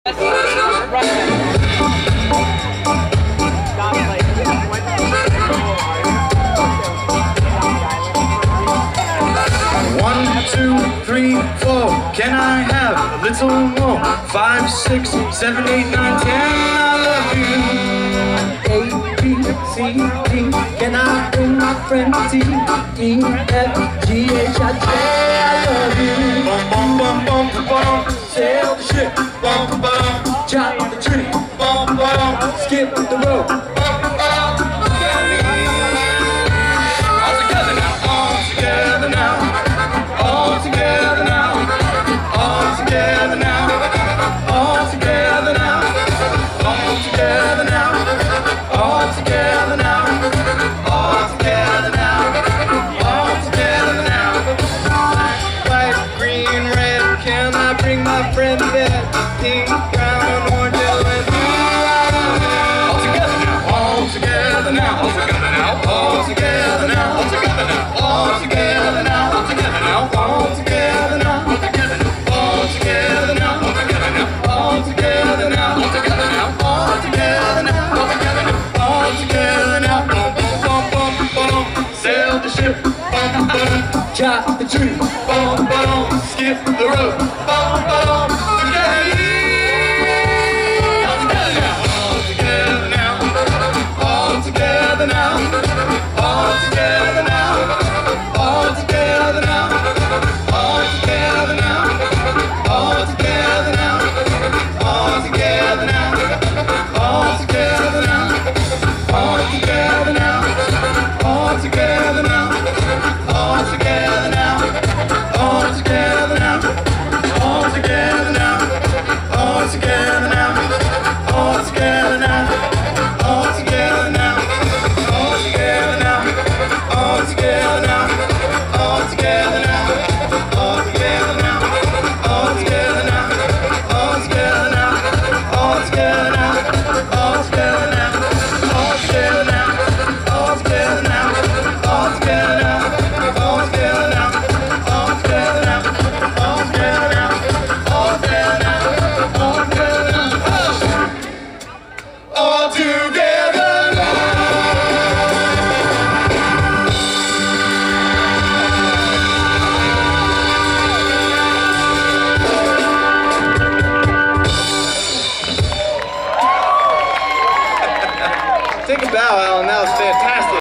One, two, three, four. Can I have a little more? 5, 6, 7, 8, 9, 10. I love you. A, B, C, D. Can I bring my friend T, E, F, G, H, I, J? I love you. Bum bum bum bum bum. Sail the ship. Bum bum. Chop the tree. Bum bum. Skip the rope. Bum bum. All together now. All together now. All together now. All together now. All together now. All together now. All together now. All together now. All together now. White, green, red. Can I bring my friend back? Pink, brown, orange, yellow, and blue. All together now. All together now. All together now. All together now. All together now. All together now. All together now. All together now. All together now. All together now. All together now. All together now. All together now. All together now. All together now. All together now. Bum bum bum bum. Sail the ship. Bum bum. Chop the tree.